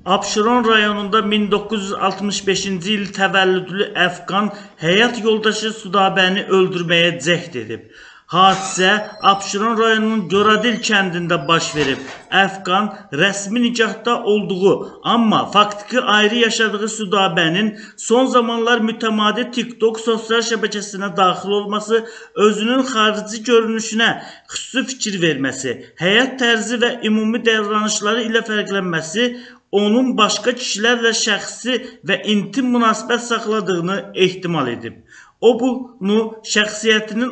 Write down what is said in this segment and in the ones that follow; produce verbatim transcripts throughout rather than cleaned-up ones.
Abşeron rayonunda min doqquz yüz altmış beşinci il təvəllüdlü Əfqan həyat yoldaşı Sudabəni öldürməyə cəhd edib. Hadisə Abşeron rayonunun Göradil kəndində baş verib. Əfqan rəsmi nikahda olduğu, amma faktiki ayrı yaşadığı Sudabənin son zamanlar mütəmadi TikTok sosial şəbəkəsinə daxil olması, özünün xarici görünüşünə xüsusi fikir verməsi, həyat tərzi və ümumi davranışları ilə fərqlənməsi, onun başqa kişilərlə şəxsi və intim münasibət saxladığını ehtimal edib. O bunu şəxsiyyətinin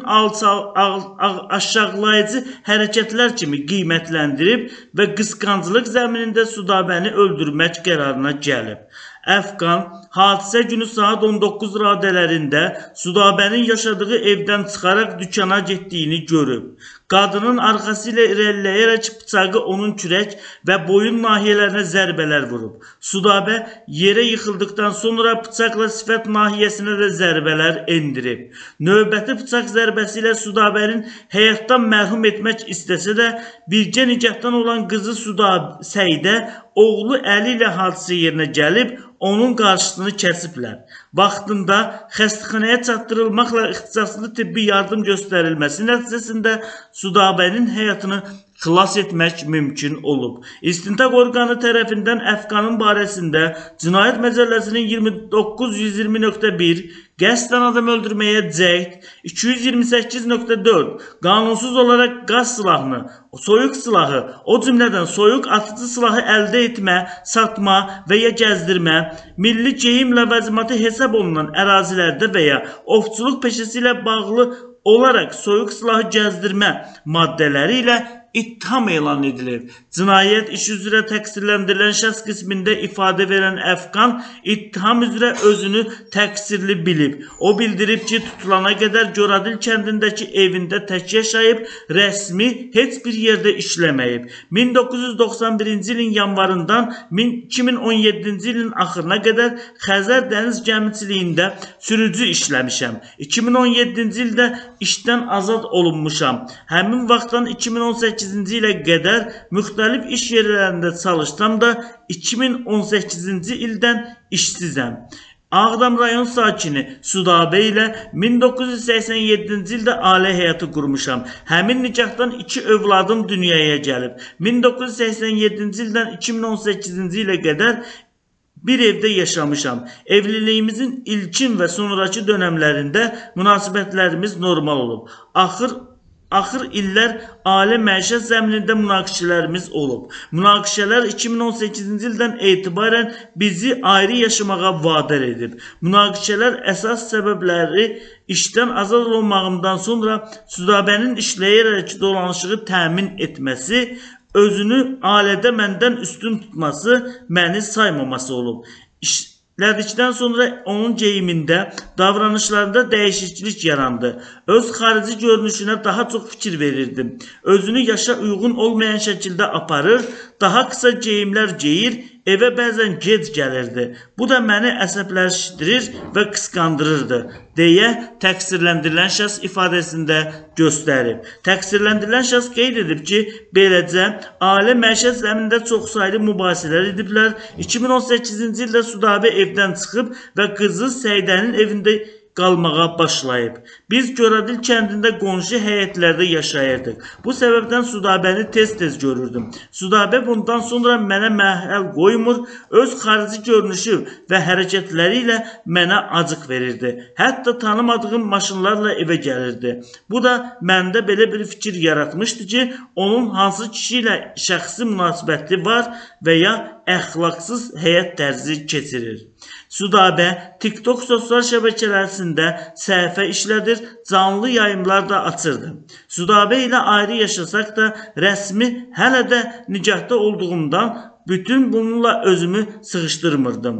aşağılayıcı hərəkətlər kimi qiymətləndirib və qısqanclıq zəminində Sudabəni öldürmək qərarına gəlib. Əfqan hadisə günü saat on doqquz radələrində Sudabənin yaşadığı evdən çıxaraq dükana getdiyini görüb. Qadının arxası ilə irəliləyərək bıçağı onun kürək və boyun nahiyələrinə zərbələr vurub. Sudabə yerə yıxıldıqdan sonra bıçaqla sifət nahiyəsinə də zərbələr endirib. Növbəti bıçaq zərbəsi ilə Sudabənin həyatdan məhrum etmək istəsə də, bircə nikahdan olan qızı Səidə oğlu əli ilə hadisə yerinə gəlib, onun qarşısını kəsiblər. Vaxtında xəstəxanaya çatdırılmaqla ixtisaslı tibbi yardım göstərilməsi nəticəsində Sudabənin həyatını xilas etmək mümkün olub. İstintaq orqanı tərəfindən Əfqanın barəsində Cinayət Məcəlləsinin iyirmi doqquz yüz iyirmi nöqtə bir, qəsdən adam öldürməyə cəhd, iki yüz iyirmi səkkiz nöqtə dörd, qanunsuz olaraq qaz silahını, soyuq silahı, o cümlədən soyuq atıcı silahı əldə etmə, satma və ya gəzdirmə, milli geyim ləvazimatı hesab olunan ərazilərdə və ya ovçuluq peşəsi ilə bağlı olaraq soyuq silahı gəzdirmə maddələri ilə ittiham elan edilir. Cinayət işi üzrə təqsirləndirilən şəxs qismində ifadə verən Əfqan ittiham üzrə özünü təqsirli bilib. O bildirib ki, tutulana qədər Göradil kəndindəki evində tək yaşayıb, rəsmi heç bir yerdə işləməyib. min doqquz yüz doxsan birinci ilin yanvarından iki min on yeddinci ilin axırına qədər Xəzər dəniz gəmiçiliyində sürücü işləmişəm. iki min on yeddinci ildə işdən azad olunmuşam. Həmin vaxtdan iki min on səkkizinci ilə qədər müxtəlif iş yerlərində çalışsam da iki min on səkkizinci ildən işsizəm. Ağdam rayon sakini Sudabə ilə min doqquz yüz səksən yeddinci ildə ailə həyatı qurmuşam. Həmin nikahdan iki övladım dünyaya gəlib. min doqquz yüz səksən yeddinci ildən iki min on səkkizinci ilə qədər bir evdə yaşamışam. Evliliyimizin ilkin və sonraki dönəmlərində münasibətlərimiz normal olub. Axır Axır illər ailə məişət zəminində münaqişələrimiz olub. Münaqişələr iki min on səkkizinci ildən etibarən bizi ayrı yaşamağa vadar edib. Münaqişələr əsas səbəbləri işdən azad olmağımdan sonra Sudabənin işləyərək dolanışığı təmin etməsi, özünü ailədə məndən üstün tutması, məni saymaması olub. İşlədikdən sonra onun geyimində, davranışlarında dəyişiklik yarandı. Öz xarici görünüşünə daha çox fikir verirdim. Özünü yaşa uyğun olmayan şəkildə aparır, daha qısa geyimlər geyir, evə bəzən gec gəlirdi. Bu da məni əsəbləşdirir və qısqandırırdı, deyə təqsirləndirilən şəxs ifadəsində göstərib. Təqsirləndirilən şəxs qeyd edib ki, beləcə ailə məişət zəminində çoxsaylı mübahisələr ediblər. iki min on səkkizinci ildə Sudabə evdən çıxıb və qızı Səidənin evində qalmağa başlayıb. Biz Göradil kəndində qonşu həyətlərdə yaşayırdıq. Bu səbəbdən Sudabəni tez-tez görürdüm. Sudabə bundan sonra mənə məhəl qoymur, öz xarici görünüşü və hərəkətləri ilə mənə acıq verirdi. Hətta tanımadığım maşınlarla evə gəlirdi. Bu da məndə belə bir fikir yaratmışdı ki, onun hansı kişi ilə şəxsi münasibəti var və ya əxlaqsız həyat tərzi keçirir. Sudabə TikTok sosial şəbəkələrində səhifə işlədir, canlı yayımlar da açırdı. Sudabə ilə ayrı yaşasaq da rəsmi hələ də nikahda olduğumdan bütün bununla özümü sıxışdırmırdım.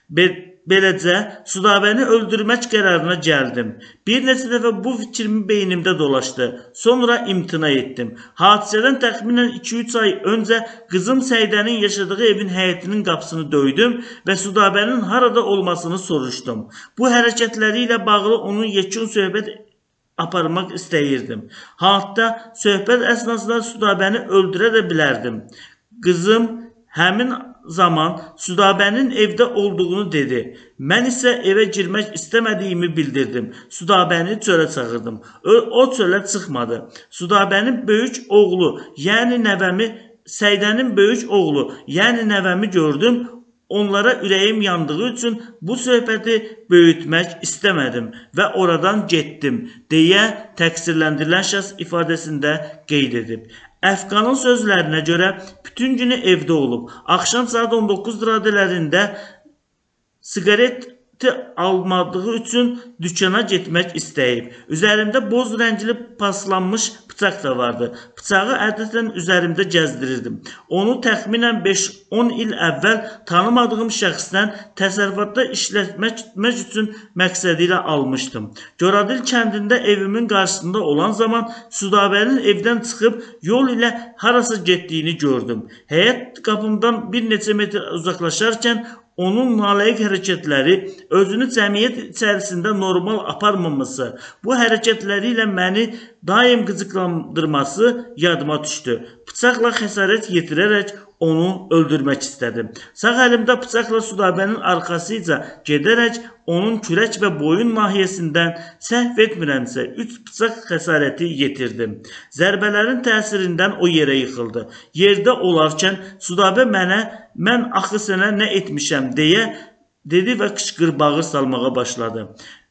Beləcə Sudabəni öldürmək qərarına gəldim. Bir neçə dəfə bu fikrimi beynimdə dolaşdı. Sonra imtina etdim. Hadisədən təxminən iki üç ay öncə qızım Səidənin yaşadığı evin həyətinin qapısını döydüm və Sudabənin harada olmasını soruşdum. Bu hərəkətləri ilə bağlı onun yekun söhbət aparmaq istəyirdim. Hatta söhbət əsnasında Sudabəni öldürə də bilərdim. Qızım həmin zaman Südabənin evdə olduğunu dedi. Mən isə evə girmək istəmədiyimi bildirdim. Südabəni çölə çağırdım. O çölə çıxmadı. Südabənin böyük oğlu, yəni nəvəmi, Səydənin böyük oğlu, yəni nəvəmi gördüm. Onlara ürəyim yandığı üçün bu söhbəti böyütmək istəmədim və oradan getdim, deyə təqsirləndirilən şəxs ifadəsində qeyd edib. Əfqanın sözlərinə görə bütün günü evdə olub. Axşam saat on doqquz radələrində siqareti almadığı üçün dükana getmək istəyib. Üzərimdə boz rəngli paslanmış bıçaq da vardı. Bıçağı ədətən üzərimdə gəzdirirdim. Onu təxminən beş on il əvvəl tanımadığım şəxsdən təsərrüfatda işlətmək üçün məqsədi ilə almışdım. Goradil kəndində evimin qarşısında olan zaman Südabənin evdən çıxıb yol ilə harasa getdiyini gördüm. Həyət qapımdan bir neçə metr uzaqlaşarkən onun nalayiq hərəkətləri, özünü cəmiyyət içərisində normal aparmaması, bu hərəkətləri ilə məni daim qıcıqlandırması yadıma düşdü. Bıçaqla xəsarət yetirərək onu öldürmək istədim. Sağ əlimdə bıçaqla Südabənin arxasıca gedərək onun kürək və boyun nahiyəsindən səhv etmirəmsə üç bıçaq xəsarəti yetirdim. Zərbələrin təsirindən o yerə yıxıldı. Yerdə olarkən Südabə mənə mən axı sənə nə etmişəm deyə dedi və qışqır-bağır salmağa başladı.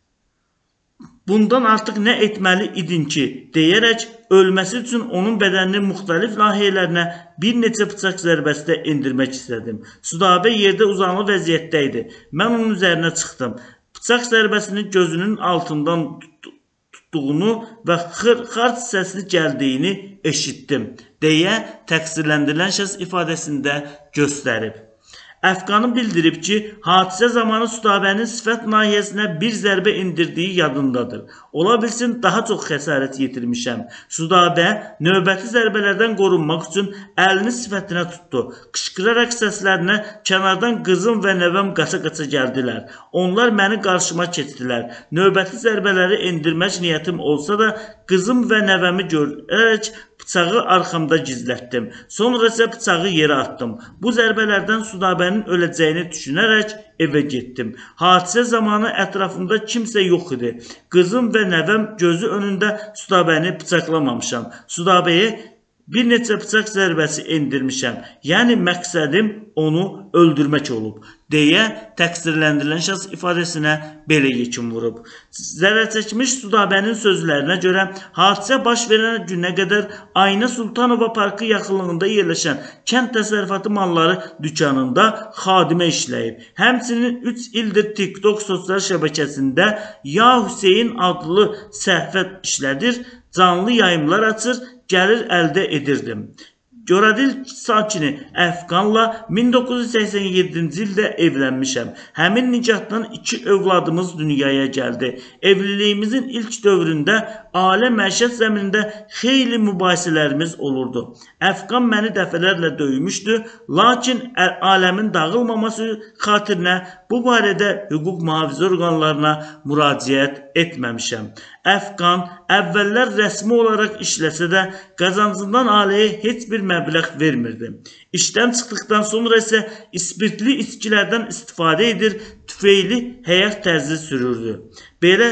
Bundan artıq nə etməli idin ki, deyərək ölməsi üçün onun bədəninin müxtəlif nahiyələrinə bir neçə bıçaq zərbəsi də endirmək istədim. Südabə yerdə uzanlı vəziyyətdə idi. Mən onun üzərinə çıxdım. Bıçaq zərbəsini gözünün altından tutduğunu və xırx səsini gəldiyini eşitdim, deyə təqsirləndirilən şəxs ifadəsində göstərib. Əfqanı bildirib ki, hadisə zamanı Südabənin sifət nahiyəsinə bir zərbə indirdiyi yadındadır. Ola bilsin, daha çox xəsarət yetirmişəm. Südabə növbəti zərbələrdən qorunmaq üçün əlini sifətinə tutdu. Qışqıraraq səslərinə kənardan qızım və nəvəm qaça-qaça gəldilər. Onlar məni qarşıma keçdilər. Növbəti zərbələri endirmək niyyətim olsa da, qızım və nəvəmi görərək bıçağı arxamda gizlətdim. Sonra isə bıçağı yerə atdım. Bu zərbələrdən Südabənin öləcəyini düşünərək evə getdim. Hadisə zamanı ətrafımda kimsə yox idi. Qızım və nəvəm gözü önündə Südabəni bıçaqlamamışam. Südabəyə bir neçə bıçaq zərbəsi endirmişəm. Yəni məqsədim onu öldürmək olub, deyə təqsirləndirilən şəxs ifadəsinə belə yekun vurub. Zərərçəkmiş Südabənin sözlərinə görə hadisə baş verən günə qədər Aynə Sultanova parkı yaxınlığında yerləşən kənd təsərrüfatı malları dükanında xadimə işləyib. Həmçinin üç ildir TikTok sosial şəbəkəsində Ya Hüseyin adlı səhifə işlədir, canlı yayımlar açır, gəlir əldə edirdim. Goradil sakini Əfqanla min doqquz yüz səksən yeddinci ildə evlənmişəm. Həmin nikahdan iki övladımız dünyaya gəldi. Evliliyimizin ilk dövründə ailə məişət zəminində xeyli mübahisələrimiz olurdu. Əfqan məni dəfələrlə döymüşdü, lakin aləmin dağılmaması xatirinə bu barədə hüquq mühafizə orqanlarına müraciət etməmişəm. Əfqan əvvəllər rəsmi olaraq işləsə də qazancından ailəyə heç bir məbləğ vermirdi. İşdən çıxdıqdan sonra isə ispirtli içkilərdən istifadə edir, tüfeyli həyat tərzi sürürdü. Belə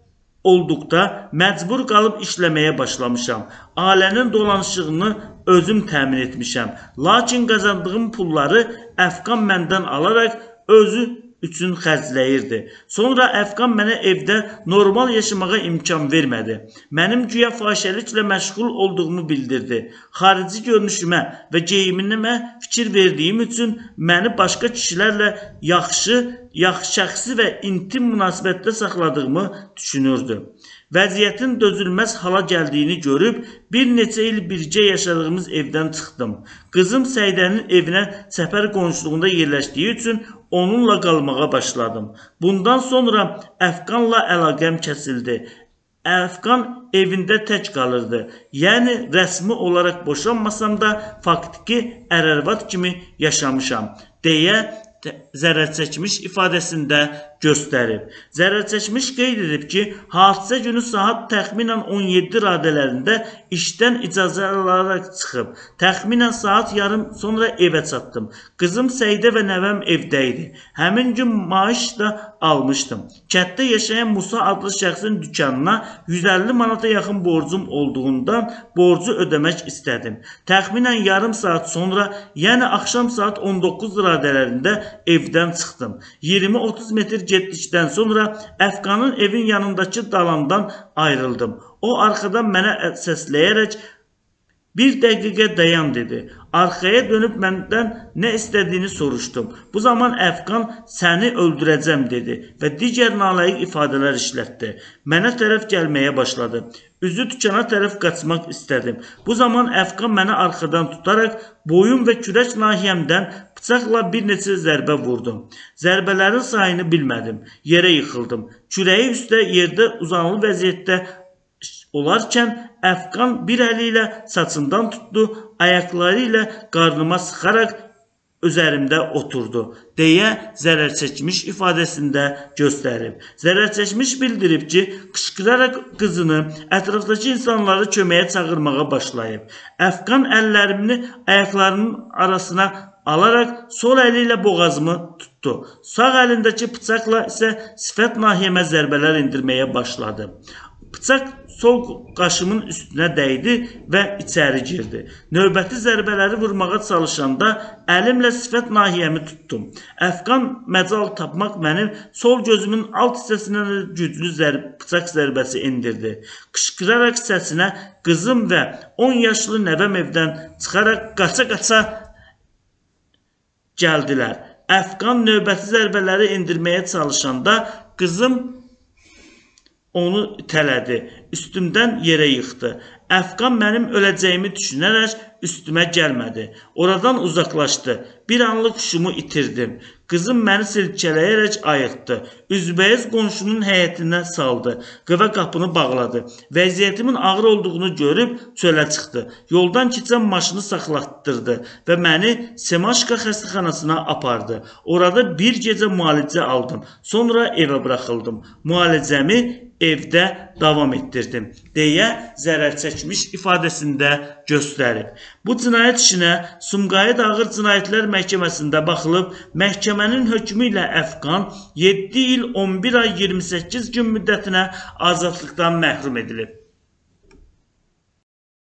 olduqda məcbur qalıb işləməyə başlamışam. Ailənin dolanışığını özüm təmin etmişəm. Lakin qazandığım pulları Əfqan məndən alaraq özü üçün xərcləyirdi. Sonra Əfqan mənə evdə normal yaşamağa imkan vermədi. Mənim güya fahişəliklə məşğul olduğumu bildirdi. Xarici görünüşümə və geyimimə fikir verdiyim üçün məni başqa kişilərlə yaxşı, yaxşı şəxsi və intim münasibətdə saxladığımı düşünürdü. Vəziyyətin dözülməz hala gəldiyini görüb, bir neçə il bircə yaşadığımız evdən çıxdım. Qızım Səydənin evinə səpər qonşuluğunda yerləşdiyi üçün onunla qalmağa başladım. Bundan sonra Əfqanla əlaqəm kəsildi. Əfqan evində tək qalırdı. Yəni, rəsmi olaraq boşanmasam da, faktiki ərərvat kimi yaşamışam, deyə zərər çəkmiş ifadəsində göstərib. Zərərçəkmiş qeyd edib ki, hadisə günü saat təxminən on yeddi radələrində işdən icazə alaraq çıxıb. Təxminən saat yarım sonra evə çatdım. Qızım Səidə və nəvəm evdə idi. Həmin gün maaş da almışdım. Kətdə yaşayan Musa adlı şəxsin dükanına yüz əlli manata yaxın borcum olduğundan borcu ödəmək istədim. Təxminən yarım saat sonra, yəni axşam saat on doqquz radələrində evdən çıxdım. iyirmi otuz metr getdikdən sonra Əfqanın evin yanındakı dalandan ayrıldım. O arxadan mənə səsləyərək bir dəqiqə dayan dedi. Arxaya dönüb məndən nə istədiyini soruşdum. Bu zaman Əfqan səni öldürəcəm dedi və digər nalayiq ifadələr işlətdi. Mənə tərəf gəlməyə başladı. Üzü dükana tərəf qaçmaq istədim. Bu zaman Əfqan məni arxadan tutaraq boyun və kürək nahiyəmdən bıçaqla bir neçə zərbə vurdum. Zərbələrin sayını bilmədim. Yerə yıxıldım. Kürəyi üstə yerdə uzanılı vəziyyətdə olarkən Əfqan bir əli ilə saçından tutdu, ayaqları ilə qarnıma sıxaraq üzərimdə oturdu, deyə zərərçəkmiş ifadəsində göstərib. Zərərçəkmiş bildirib ki, qışqıraraq qızını, ətrafdakı insanları köməyə çağırmağa başlayıb. Əfqan əllərimi ayaqlarının arasına alaraq sol əli ilə boğazımı tutdu. Sağ əlindəki bıçaqla isə sifət nahiyəmə zərbələr indirməyə başladı. Bıçaq sol qaşımın üstünə dəydi və içəri girdi. Növbəti zərbələri vurmağa çalışanda əlimlə sifət nahiyəmi tutdum. Əfqan məcal tapmaq mənim sol gözümün alt hissəsinə güclü zərb, bıçaq zərbəsi indirdi. Qışqıraraq səsinə qızım və on yaşlı nəvəm evdən çıxaraq qaça-qaça gəldilər. Əfqan növbəti zərbələri indirməyə çalışanda qızım onu itələdi, üstümdən yerə yıxdı. Əfqan mənim öləcəyimi düşünərək üstümə gəlmədi. Oradan uzaqlaşdı. Bir anlıq huşumu itirdim. Qızım məni silkələyərək ayıqdı. Üzbəyiz qonşunun həyətinə saldı. Qıva qapını bağladı. Vəziyyətimin ağır olduğunu görüb çölə çıxdı. Yoldan keçən maşını saxlatdırdı və məni Semaşka xəstəxanasına apardı. Orada bir gecə müalicə aldım. Sonra evə buraxıldım. Müalicəmi evdə davam etdirdim, deyə zərərçəkmiş ifadəsində göstərib. Bu cinayət işinə Sumqayıt Ağır Cinayətlər Məhkəməsində baxılıb, məhkəmənin hökmü ilə Əfqan yeddi il on bir ay iyirmi səkkiz gün müddətinə azadlıqdan məhrum edilib.